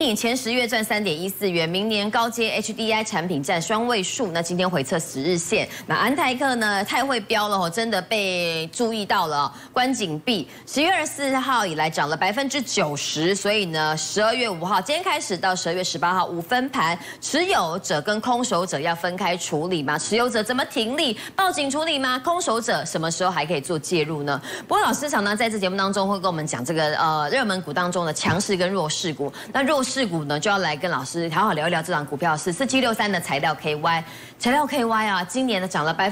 前10月赚3.14元，明年高阶 HDI 产品占双位数。那今天回测10日线，那安泰克呢太会飙了哦，真的被注意到了哦。关紧闭，10月24号以来涨了90%，所以呢，12月5号今天开始到12月18号5分盘，持有者跟空手者要分开处理吗？持有者怎么停利？报警处理吗？空手者什么时候还可以做介入呢？不过老师常常在这节目当中会跟我们讲这个热门股当中的强势跟弱势股，那弱势股呢，就要来跟老师好好聊一聊这档股票是4763的材料 KY。材料 KY 啊，今年呢涨了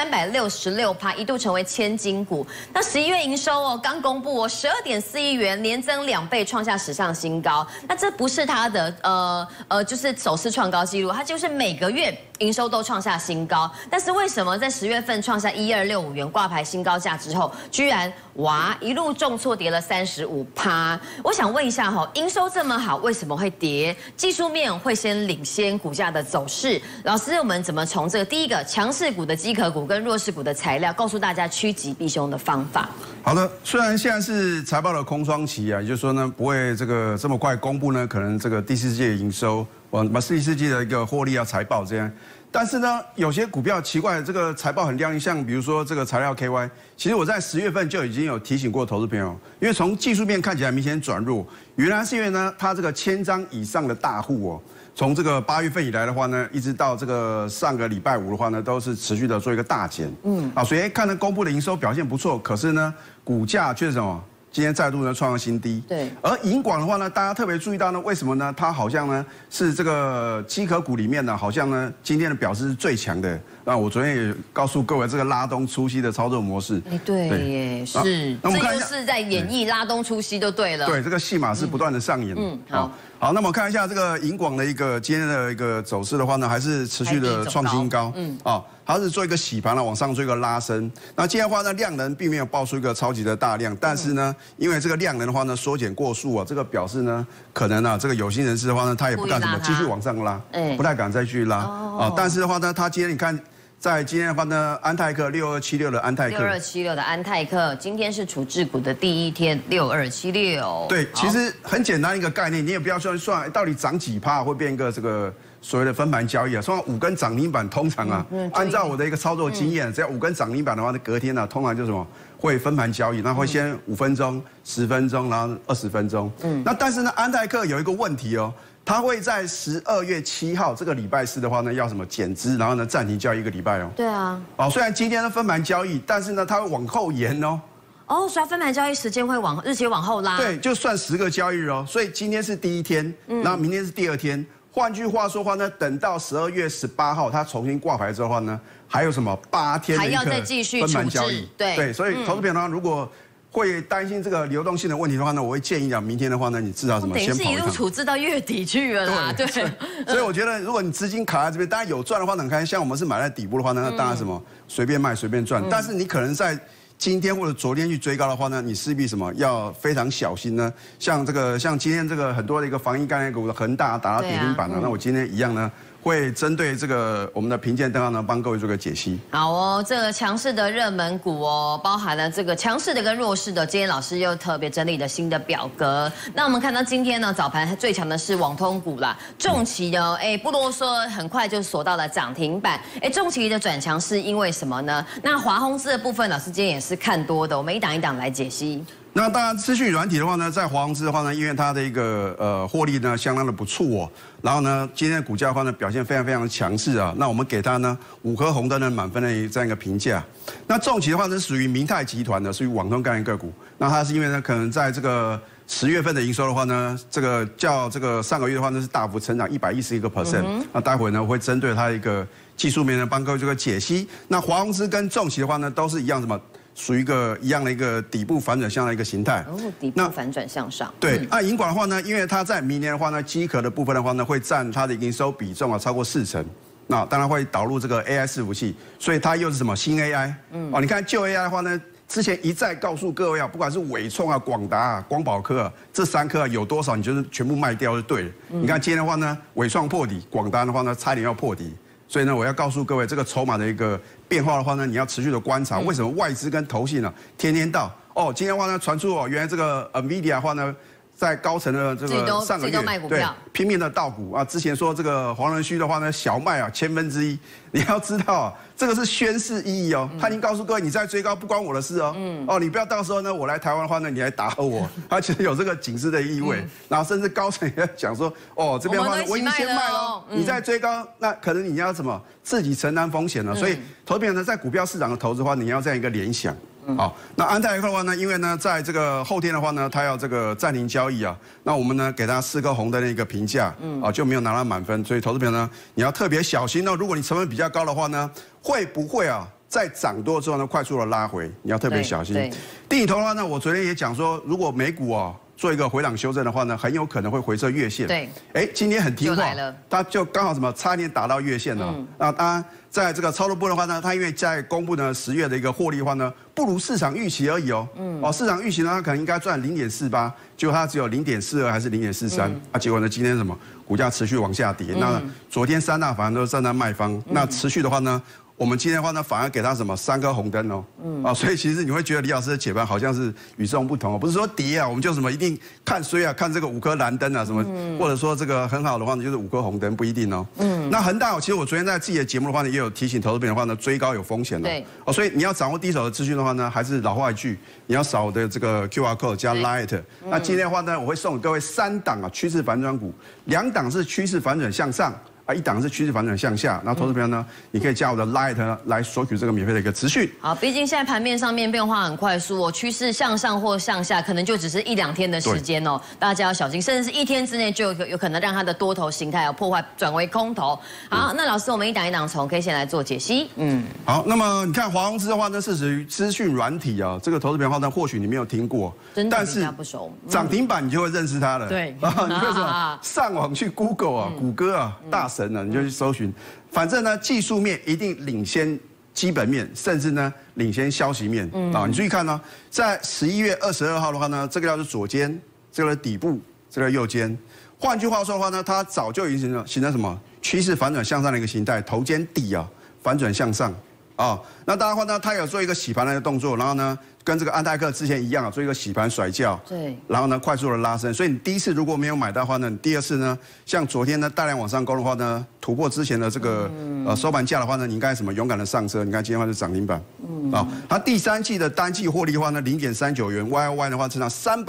366%，一度成为千金股。那11月营收哦，刚公布哦，12.4亿元，年增2倍，创下史上新高。那这不是它的就是首次创高纪录，它就是每个月营收都创下新高。但是为什么在10月份创下1265元挂牌新高价之后，居然哇一路重挫跌了35%？我想问一下哈，营收这么好，为什么会跌？技术面会先领先股价的走势。老师，我们怎么从这个第一个强势股的机壳股跟弱势股的材料，告诉大家趋吉避凶的方法？ 好的，虽然现在是财报的空窗期啊，也就是说呢，不会这么快公布呢，可能这个第四季的营收，把第四季的一个获利要财报这样。但是呢，有些股票奇怪，这个财报很亮丽，像比如说这个材料 KY， 其实我在10月份就已经有提醒过投资朋友，因为从技术面看起来明显转弱，原来是因为呢，它这个1000张以上的大户哦，从这个8月份以来的话呢，一直到这个上个礼拜五的话呢，都是持续的做一个大减，所以看到公布的营收表现不错，可是呢，股价却是什么？今天再度呢创下新低。对。而银广的话呢，大家特别注意到呢，为什么呢？它好像呢是这个机壳股里面呢，好像呢今天的表示是最强的。那我昨天也告诉各位，这个拉东出西的操作模式。 对耶，是。那我们看一下，是在演绎拉东出西就对了。 对，这个戏码是不断的上演。好，那么看一下这个银广的一个今天的一个走势的话呢，还是持续的创新高。它是做一个洗盘了，往上做一个拉升。那今天的话呢，量能并没有爆出一个超级的大量，但是呢，因为这个量能的话呢，缩减过速啊，这个表示呢，可能啊，这个有心人士的话呢，他也不敢什么继续往上拉，不太敢再去拉。但是的话呢，他今天你看。在今天的话呢，安泰克6276的安泰克 ，6276的安泰克，今天是处置股的第一天，6276。 对，其实很简单一个概念，你也不要算到底涨几趴会变一个这个所谓的分盘交易啊。通常5根涨停板，通常啊，按照我的一个操作经验，只要5根涨停板的话，那隔天呢，通常就什么会分盘交易，那会先5分钟、10分钟，然后20分钟。那但是呢，安泰克有一个问题哦。它会在12月7号这个礼拜四的话呢，要什么减资，然后呢暂停交易1个礼拜哦。 对啊。 虽然今天的分盘交易，但是呢它会往后延哦。 所以分盘交易时间会日期往后拉。 对，就算10个交易日哦。所以今天是第一天，然后明天是第2天。换句话说话呢，等到12月18号它重新挂牌之后的话呢，还有什么8天的一个分盘交易。对，所以投资朋友呢，如果会担心这个流动性的问题的话呢，我会建议啊，明天的话呢，你至少什么先跑一趟。等于是一路处置到月底去了啦，对。所以我觉得，如果你资金卡在这边，当然有赚的话，你看像我们是买在底部的话呢，那当然什么随便卖随便赚。但是你可能在今天或者昨天去追高的话呢，你势必什么要非常小心呢？像今天这个很多的一个防疫概念股的恒大打到跌停板了，那我今天一样呢。会针对这个我们的评鉴灯号呢，帮各位做个解析。 好哦，这个强势的热门股哦，包含了这个强势的跟弱势的，今天老师又特别整理了新的表格。那我们看到今天呢，早盘最强的是网通股啦，重骑呢，不啰嗦，很快就锁到了涨停板。重骑的转强是因为什么呢？那华宏资的部分，老师今天也是看多的，我们一档一档来解析。 那当然，资讯软体的话呢，在华宏资的话呢，因为它的一个获利呢相当的不错哦，然后呢，今天的股价的话呢表现非常非常强势啊，那我们给它呢5颗红灯的满分的这样一个评价。那重骑的话呢，属于明泰集团的，属于网通概念个股。那它是因为呢，可能在这个10月份的营收的话呢，这个较这个上个月的话呢是大幅成长111%。那待会呢会针对它一个技术面呢帮各位这个解析。那华宏资跟重骑的话呢都是一样什么？属于一样的一个底部反转向的一个形态。 底部反转向上。 对，银广的话呢，因为它在明年的话呢，机壳的部分的话呢，会占它的营收比重啊超过40%。那当然会导入这个 AI 伺服器，所以它又是什么新 AI？你看旧 AI 的话呢，之前一再告诉各位啊，不管是伟创啊、广达啊、光宝科啊，这3颗啊有多少，你就是全部卖掉就对了。你看今天的话呢，伟创破底，广达的话呢，差点要破底。所以呢，我要告诉各位，这个筹码的一个变化的话呢，你要持续的观察，为什么外资跟投信呢天天到今天的话呢传出原来这个 NVIDIA 的话呢在高层的这个上个月对拼命的倒股啊，之前说这个黄仁勋的话呢，小麦啊1/1000，你要知道啊，这个是宣示意义哦，他已经告诉各位，你在追高不关我的事哦，哦，你不要到时候呢我来台湾的话呢，你来打我，他其实有这个警示的意味，然后甚至高层也讲说，哦，这边的话呢我已经先卖了，你在追高，那可能你要什么自己承担风险了，所以投资人呢在股票市场的投资的话，你要这样一个联想。好，那安泰克的话呢，因为呢，在这个后天的话呢，它要这个暂停交易啊，那我们呢给它4颗红灯的一个评价，就没有拿到满分，所以投资朋友呢，你要特别小心哦。如果你成本比较高的话呢，会不会啊在涨多之后呢快速的拉回？你要特别小心。定影投的话呢，我昨天也讲说，如果美股啊做一个回档修正的话呢，很有可能会回撤月线。 对， 今天很听话，它就刚好什么差一点打到月线了。那当然，在这个操作部的话呢，它因为在公布呢10月的一个获利的话呢，不如市场预期而已哦。市场预期呢，它可能应该赚0.48，结果它只有0.42还是0.43啊？结果呢，今天什么股价持续往下跌。那昨天3大法人都站在卖方，那持续的话呢？我们今天的话呢，反而给他什么3颗红灯哦，所以其实你会觉得李老师的解盘好像是与众不同哦，不是说跌啊，我们就什么一定看衰啊，看这个5颗蓝灯啊什么，或者说这个很好的话呢，就是5颗红灯不一定哦。那恒大，其实我昨天在自己的节目的话呢，也有提醒投资朋友的话呢，追高有风险的。对。所以你要掌握第一手的资讯的话呢，还是老话一句，你要扫我的这个 QR code 加 Lite。那今天的话呢，我会送给各位3档啊趋势反转股，2档是趋势反转向上。1档是趋势反转向下，然后投资朋友呢，你可以加我的 Lite 来索取这个免费的一个资讯。 好，毕竟现在盘面上面变化很快速哦，趋势向上或向下，可能就只是1-2天的时间哦，大家要小心，甚至是1天之内就有可能让它的多头形态破坏转为空头。好，那老师，我们一档从可以先来做解析。 好，那么你看华宏资的话呢，是属于资讯软体啊，这个投资朋友的话呢，或许你没有听过， 但是不熟， 涨停板你就会认识它了。对，你会什么上网去 Google 啊，谷歌啊，大神啊，你就去搜寻，反正呢，技术面一定领先基本面，甚至呢领先消息面啊。你注意看呢，在11月22号的话呢，这个叫做左肩，这个是底部，这个右肩。换句话说的话呢，它早就已经形成什么趋势反转向上的一个形态，头肩底啊反转向上啊。那当然的话呢，它有做一个洗盘的动作，然后呢。跟这个安泰克之前一样啊，做一个洗盘甩轿，对，然后呢快速的拉升，所以你第一次如果没有买到的话呢，你第2次呢，像昨天呢大量往上攻的话呢，突破之前的这个收盘价的话呢，你应该什么勇敢的上车，你看今天的话是涨停板，它第3季的单季获利的话呢0.39元 ，YOY 的话成长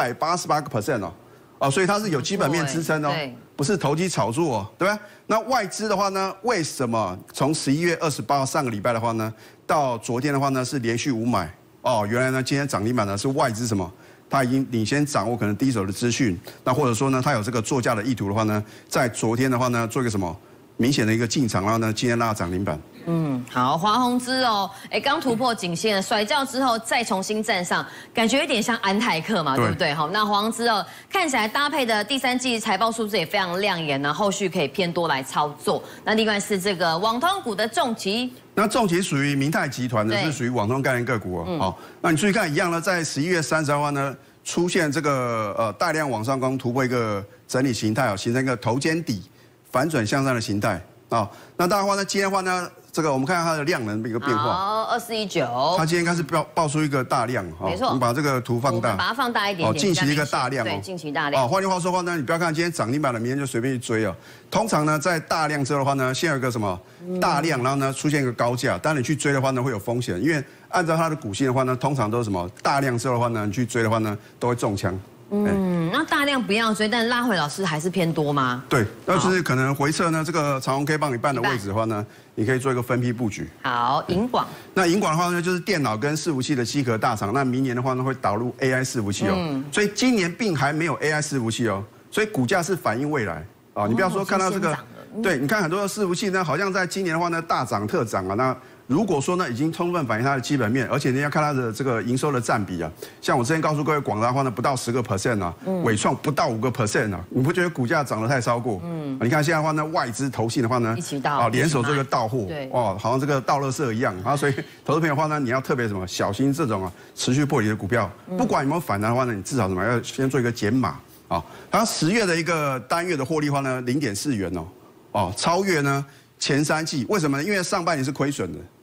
388%哦，所以它是有基本面支撑哦，不是投机炒作哦，对吧？那外资的话呢，为什么从11月28号上个礼拜的话呢，到昨天的话呢是连续5买？原来呢，今天涨停板呢是外资什么？他已经领先掌握可能第一手的资讯，那或者说呢，他有这个作价的意图的话呢，在昨天的话呢，做一个什么明显的一个进场，然后呢，今天拉涨停板。 好，华宏资哦，刚突破颈线了，甩轿之后再重新站上，感觉有点像安泰克嘛，对不对？好，那华宏资哦，看起来搭配的第3季财报数字也非常亮眼呢，后续可以偏多来操作。那另外是这个网通股的重旗。 那重旗属于明泰集团的，是属于网通概念个股哦。好，那你注意看一样呢，在11月30号呢出现这个大量往上攻突破一个整理形态形成一个头肩底反转向上的形态啊。那当然话呢，今天的话呢。这个我们看看它的量能的一个变化。 好，2419。 它今天应该是爆出一个大量没错。 我们把这个图放大。 把它放大一点点。 近期一个大量对，近期大量。 换句话说的话呢，你不要看今天涨停板了，明天就随便去追哦。通常呢，在大量之后的话呢，先有一个什么大量，然后呢出现一个高价，当你去追的话呢，会有风险，因为按照它的股性的话呢，通常都是什么大量之后的话呢，你去追的话呢，都会中枪。 那大量不要追，但拉回老师还是偏多吗？ 对，那就是可能回撤呢，这个长红 K 棒一半的位置的话呢，你可以做一个分批布局。 好，银广。 那银广的话呢，就是电脑跟伺服器的机壳大厂，那明年的话呢，会导入 AI 伺服器哦。所以今年并还没有 AI 伺服器哦，所以股价是反映未来啊。你不要说看到这个，对，你看很多的伺服器呢，好像在今年的话呢大涨特涨啊，那。如果说呢，已经充分反映它的基本面，而且你要看它的这个营收的占比啊，像我之前告诉各位，广达的话呢，不到10%啊，伟创不到5%啊，你不觉得股价涨得太超过？你看现在的话呢，外资投信的话呢， 一起到联手做一个到货，好像这个倒垃圾一样啊，所以投资朋友的话呢，你要特别什么小心这种持续破底的股票，不管有没有反弹的话呢，你至少什么要先做一个减码啊。它10月的一个单月的获利的话呢，0.4元超越呢前3季，为什么呢？因为上半年是亏损的。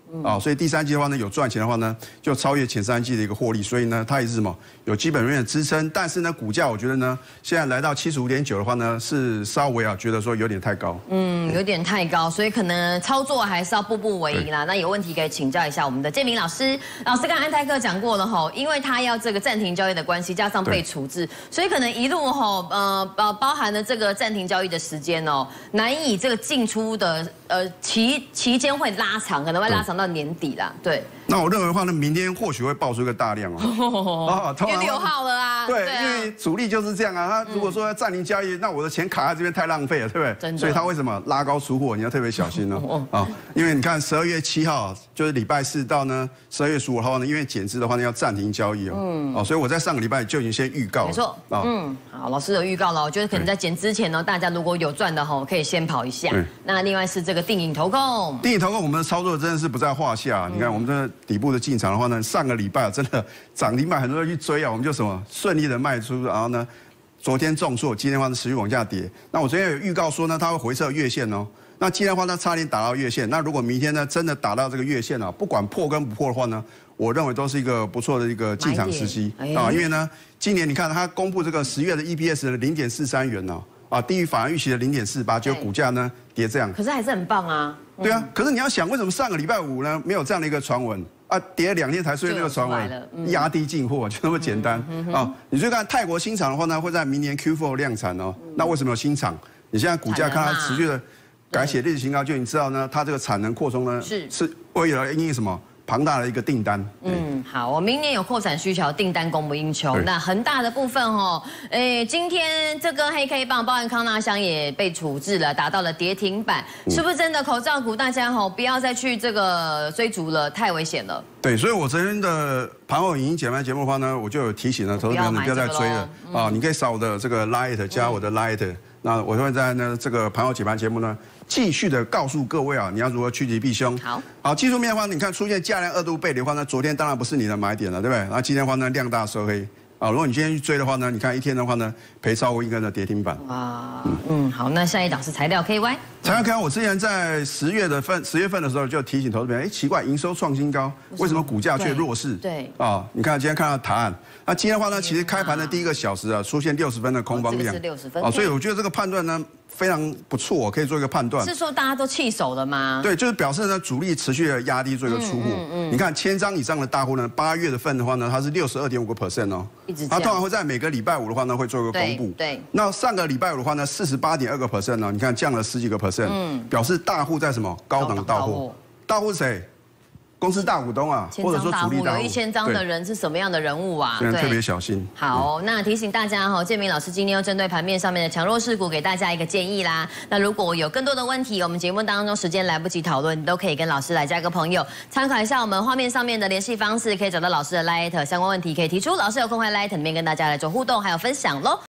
所以第三季的话呢，有赚钱的话呢，就超越前3季的一个获利，所以呢，它也是什么有基本面的支撑。但是呢，股价我觉得呢，现在来到75.9的话呢，是稍微觉得说有点太高。 有点太高，所以可能操作还是要步步为营啦。那有问題可以請教一下我們的建明老師。老師剛安泰克講過了吼，因為他要這個暫停交易的關係，加上被處置，所以可能一路吼包含了這個暫停交易的時間哦，難以這個進出的期間會拉長，可能會拉長到年底啦。對。 那我認為的話呢，明天或許會爆出一個大量哦。 因為6號了啊。 對，因為主力就是這樣啊。他如果說要暫停交易，那我的錢卡在這邊太浪費了，對不對？真的。所以他為什麼拉高出貨？你要特別小心哦。因為你看12月7號就是禮拜4到呢12月15號呢，因為減資的話呢要暫停交易哦。所以我在上個禮拜就已經先預告了。 沒錯。好，老師有預告了，我覺得可能在減之前呢，大家如果有賺的吼，可以先跑一下。那另外是這個定穎投控。 定穎投控我們的操作真的是不在話下。你看我們這底部的進場的話呢，上個禮拜真的漲停板很多人去追啊，我們就什麼順利的賣出，然後呢，昨天重挫，今天的話呢持續往下跌。那我昨天有預告說呢，它會回測月線哦。那今天的話呢，差點打到月線。那如果明天呢，真的打到這個月線啊，不管破跟不破的話呢，我認為都是一個不錯的一個進場時機啊。因為呢，今年你看它公布這個10月的 EPS 的0.43元哦，低於法人預期的0.48，就股價呢跌這樣。 可是還是很棒啊。 對啊，可是你要想，為什麼上個禮拜5呢沒有這樣的一個傳聞啊？跌了2天才出現那個傳聞，壓低進貨就那麼簡單啊？你就看泰國新廠的話呢，會在明年 Q4 量產哦。那為什麼有新廠？你現在股價看它持續的改寫歷史新高，就你知道呢，它這個產能擴充呢是為了因為什麼？龐大的一個訂單。 好，我明年有擴產需求，訂單供不應求。那恆大的部分哦，今天這根黑 K 棒，包含康那香也被處置了，達到了跌停板，是不是真的口罩股大家不要再去這個追逐了，太危險了。 對，所以我昨天的盤後影音解盤節目的話呢，我就有提醒了，投資朋友你不要再追了啊，你可以掃我的這個 Lite 加我的 Lite。那我會在呢這個盤後解盤節目呢，繼續的告訴各位啊，你要如何趨吉避凶。好，技術面的話，你看出現價量2度背離的話呢，昨天當然不是你的買點了，對不對？然後今天的話呢，量大收黑。如果你今天去追的話呢，你看一天的話呢，賠超過1根的跌停板。哇， 好，那下一檔是材料 KY。 材料 KY，我之前在10月份的時候就提醒投資朋友，奇怪，營收創新高，為什麼股價卻弱勢？ 對， 你看今天看到答案。那今天的話呢，其實開盤的第1個小時啊，出現60分的空方量。 這個是60分。 所以我覺得這個判斷呢，非常不錯，可以做一個判斷。 是說大家都棄守了嗎？ 對，就是表示呢，主力持續的壓低做一個出貨。你看1000張以上的大戶呢，8月份的話呢，它是62.5%哦。它通常會在每個禮拜5的話呢，會做一個公布。 對。 那上個禮拜5的話呢，48.2% 哦，你看降了10幾個%。表示大戶在什麼高檔到貨？大戶是誰？公司大股東啊，或者說主力大戶。 有1000張的人是什麼樣的人物啊？ 對，特別小心。 好，那提醒大家哈，建明老師今天又針對盤面上面的強弱勢股，給大家一個建議啦。那如果有更多的問題，我們節目當中時間來不及討論，你都可以跟老師來加個朋友，參考一下我們畫面上面的聯繫方式，可以找到老師的 Light 相關問題可以提出，老師有空會 Light 裡面跟大家來做互動，還有分享嘍。